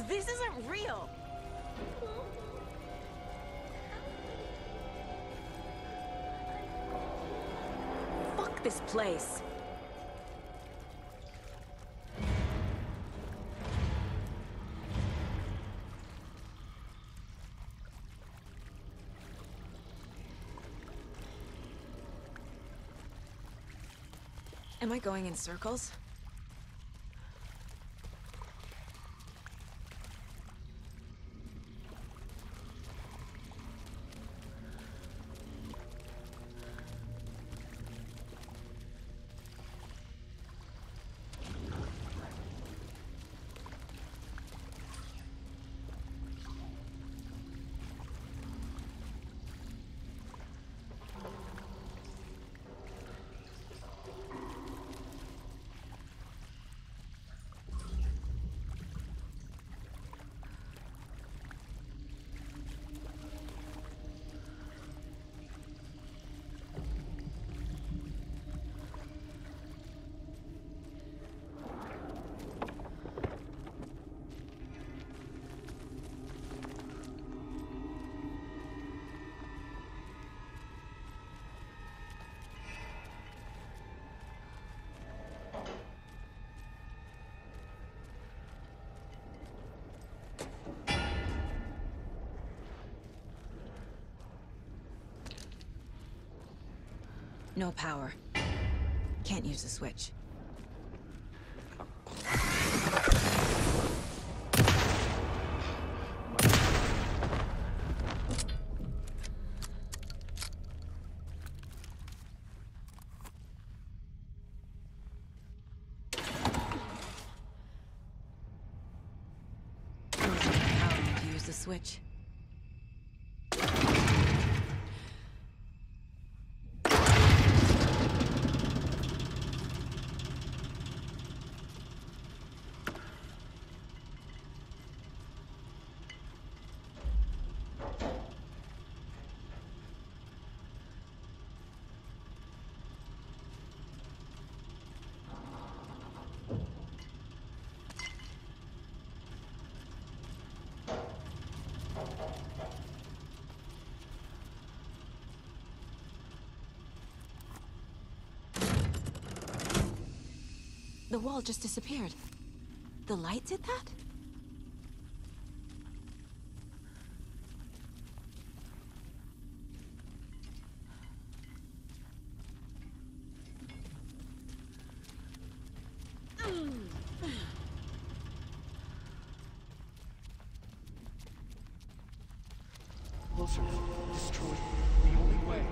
This isn't real! Fuck this place! Am I going in circles? No power. Can't use the switch. Power to use the switch. The wall just disappeared. The light did that? Closer. Destroy. The only way.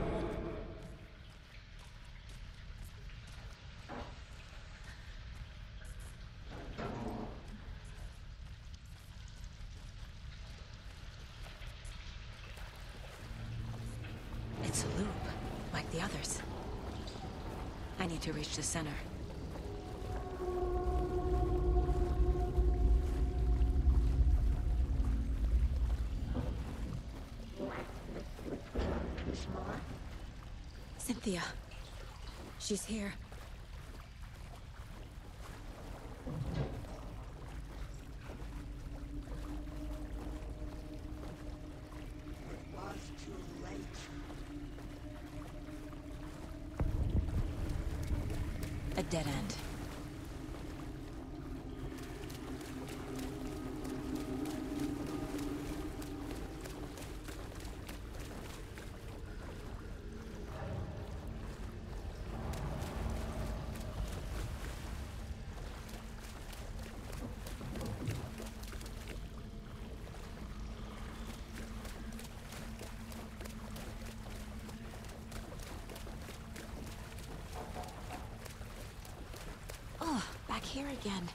It's a loop, like the others. I need to reach the center. Cynthia. She's here. It was too late. A dead end. Oh, back here again.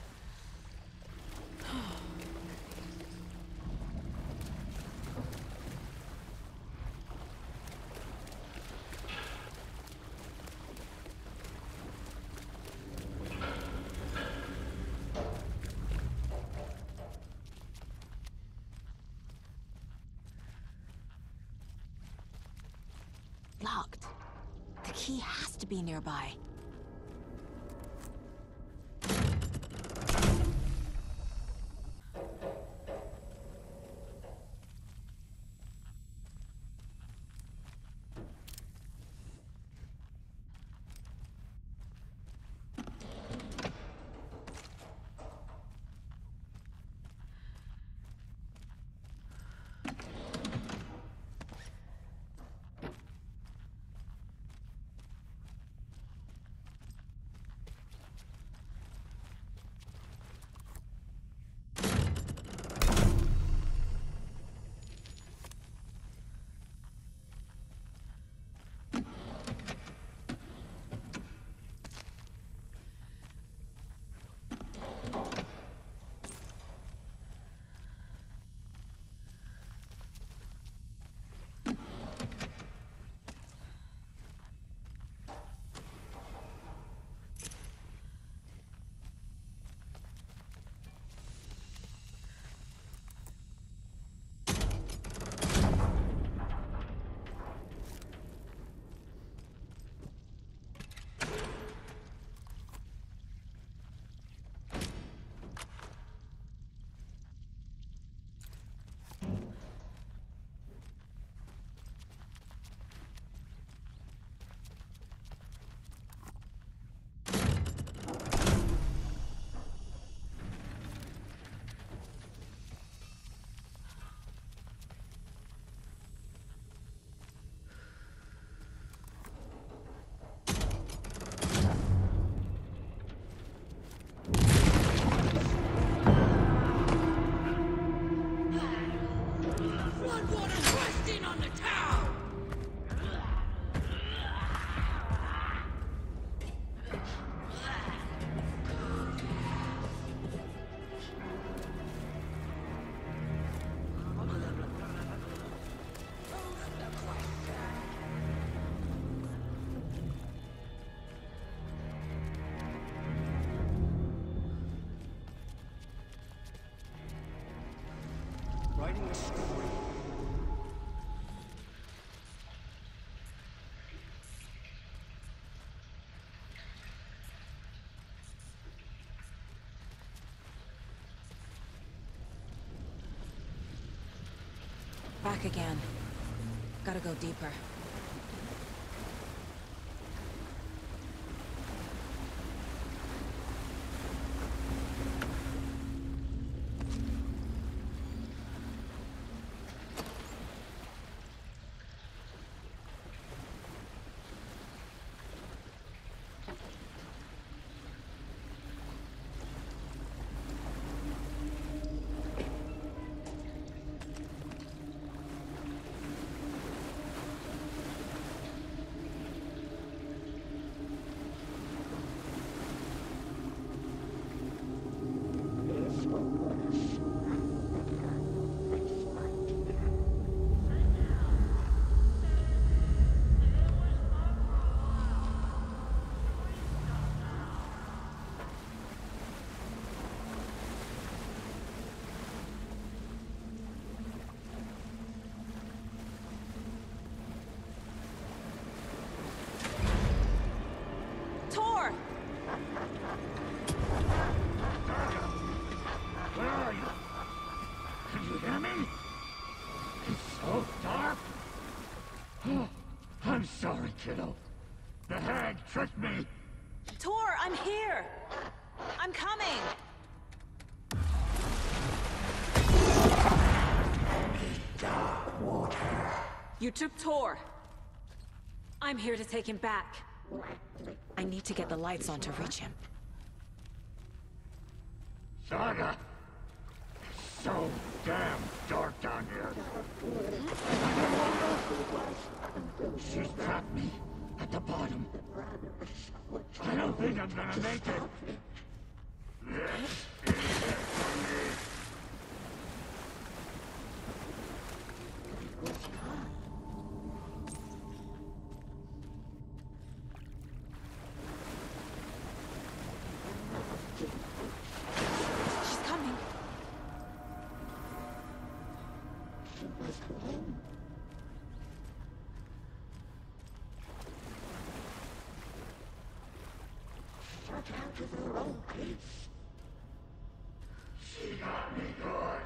Locked. The key has to be nearby. writing a story. Back again. Gotta go deeper. Where are you? Can you hear me? It's so dark. Oh, I'm sorry, kiddo. The hag tricked me. Tor, I'm here! I'm coming! Dark water. You took Tor. I'm here to take him back. I need to get the lights on to reach him. Saga! It's so damn dark down here. She's trapped me at the bottom. I don't think I'm gonna make it. She's coming. She got me good.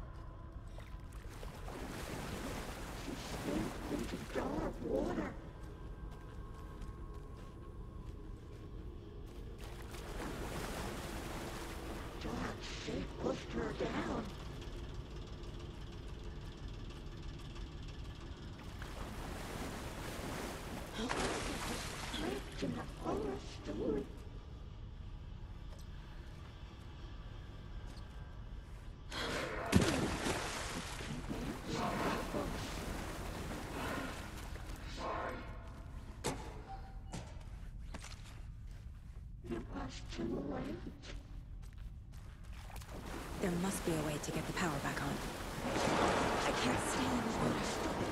There must be a way to get the power back on. I can't stay in the water.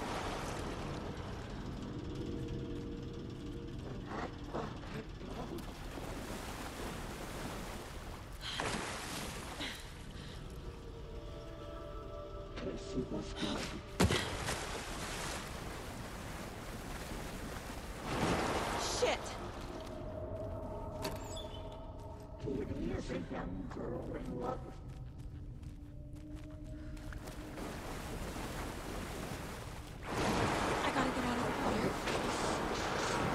Shit! Kitty is a young girl in love. I gotta get out of the water.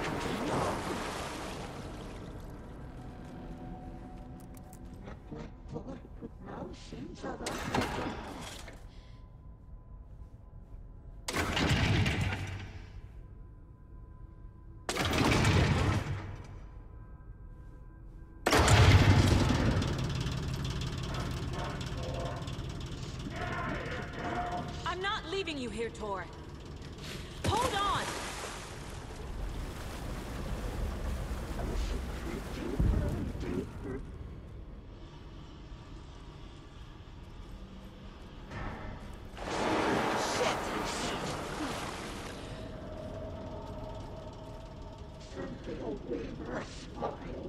Boy with no sense of us. I'm not leaving you here, Tor. Hold on! Shit! Cynthia Weaver smiled.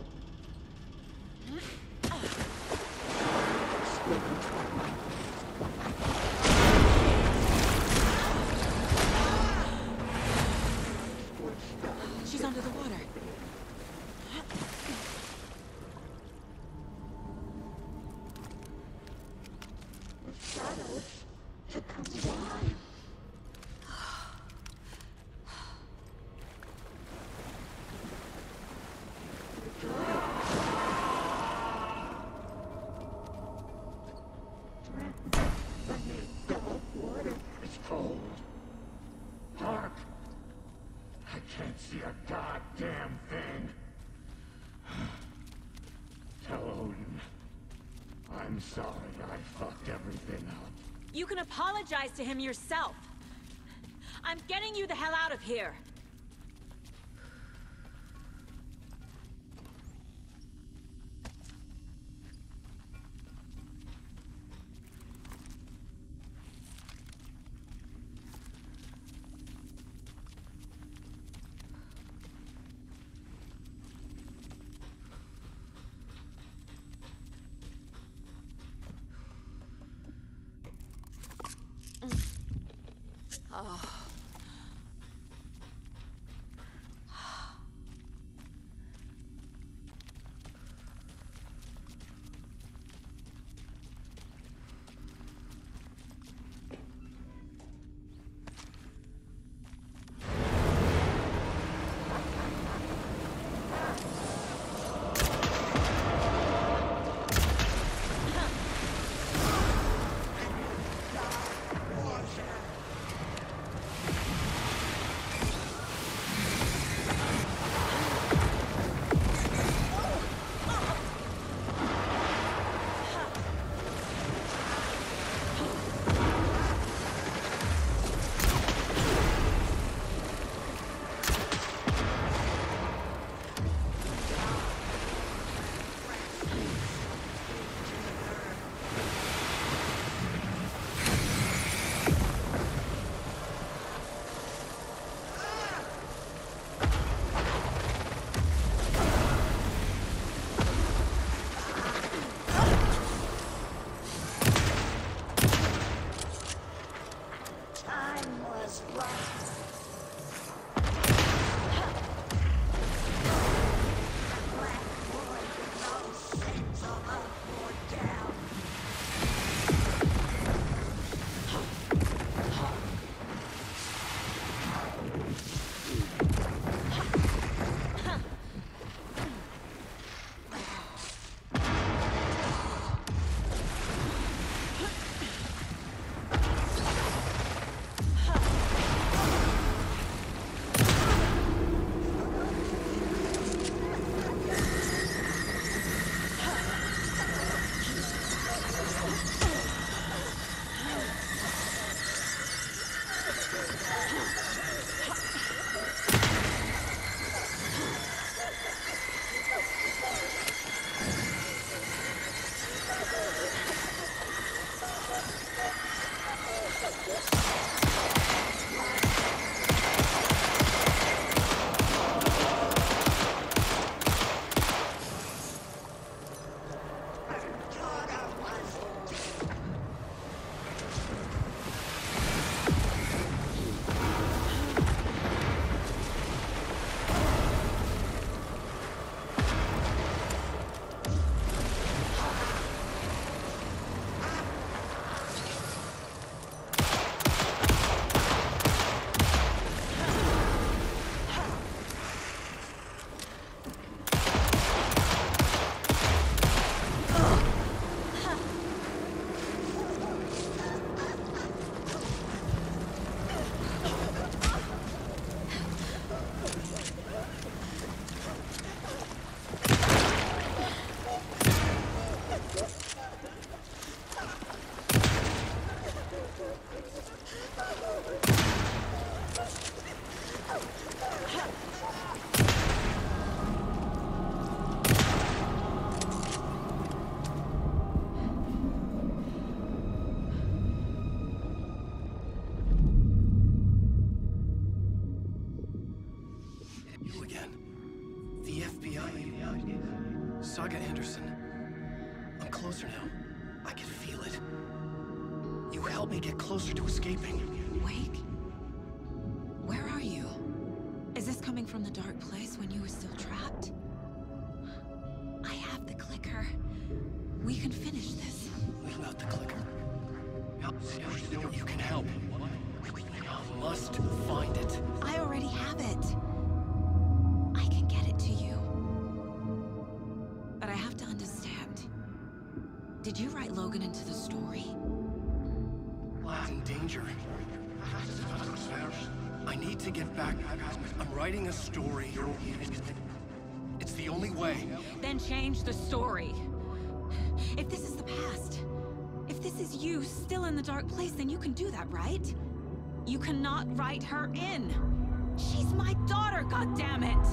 I'm sorry I fucked everything up. You can apologize to him yourself. I'm getting you the hell out of here. Oh. Saga Anderson. I'm closer now. I can feel it. You helped me get closer to escaping. Wake? Where are you? Is this coming from the dark place when you were still trapped? I have the clicker. We can finish this. What about the clicker? You can help. I must find it. I already have it. I can get it to you. But I have to understand. Did you write Logan into the story? Lad's in danger. I need to get back. I'm writing a story. It's the only way. Then change the story. If this is the past, this is you still in the dark place, then you can do that, right? You cannot write her in. She's my daughter, goddammit!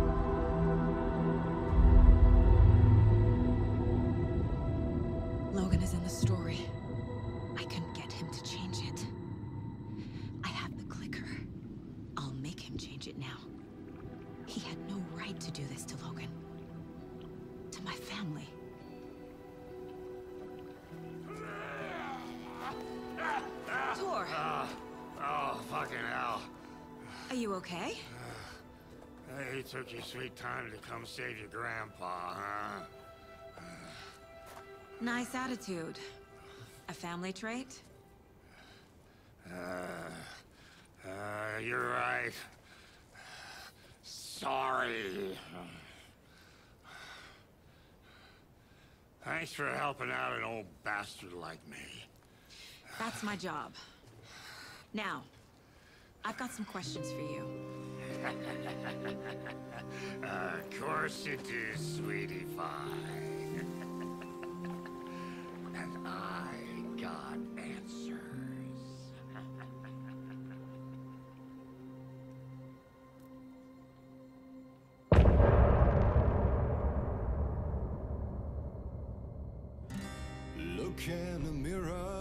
Logan is in the story. I can get him to change it. I have the clicker. I'll make him change it now. He had no right to do this to Logan. To my family. Tor! Oh, fucking hell. Are you okay? You took your sweet time to come save your grandpa, huh? Nice attitude. A family trait? You're right. Sorry. Thanks for helping out an old bastard like me. That's my job. Now, I've got some questions for you. Of course you do, sweetie pie. And I got answers. Look in the mirror.